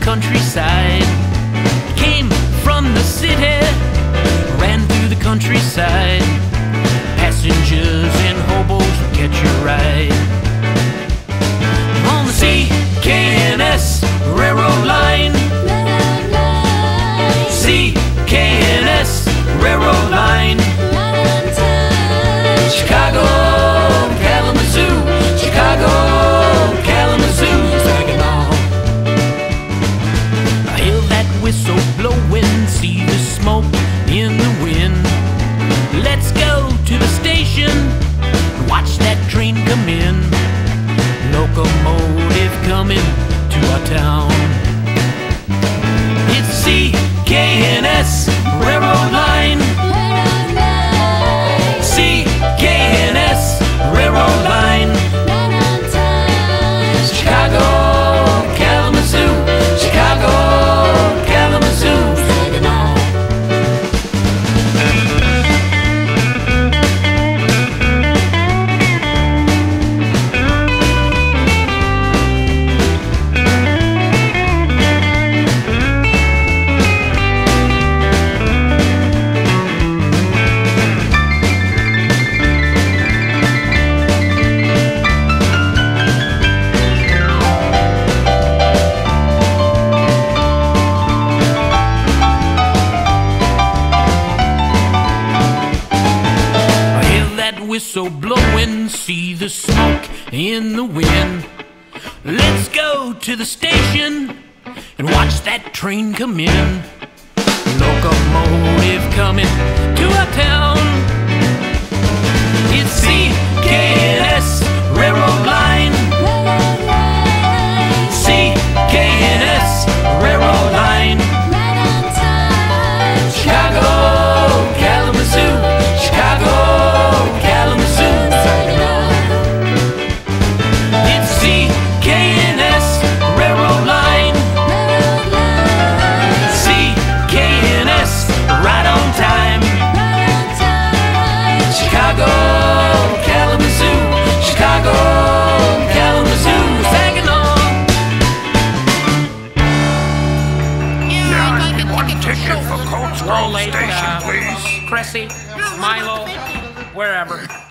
countryside. Came from the city, ran through the countryside. Passengers and hobos would catch a ride on the CKNS railroad line. CKNS railroad line. Chicago, Kalamazoo, Chicago, Kalamazoo, Saginaw. I hear that whistle blowing, see the smoke in the wind. Let's go to the station, watch that train come in. Locomotive coming to our town. It's CKNS railroad line. CKNS railroad line. Chicago, Kalamazoo, Chicago, Kalamazoo, Saginaw. Whistle blowing, see the smoke in the wind. Let's go to the station and watch that train come in. Locomotive coming to our town. It's CKNS railroad line. CKNS railroad line. Chicago, Kalamazoo, Chicago, Kalamazoo, Saginaw. It's CKNS railroad line. CKNS right on time. Chicago, Kalamazoo, Chicago, Kalamazoo, Saginaw. Yeah, one ticket for Coach Grove Station, please. Cressy, Milo, wherever.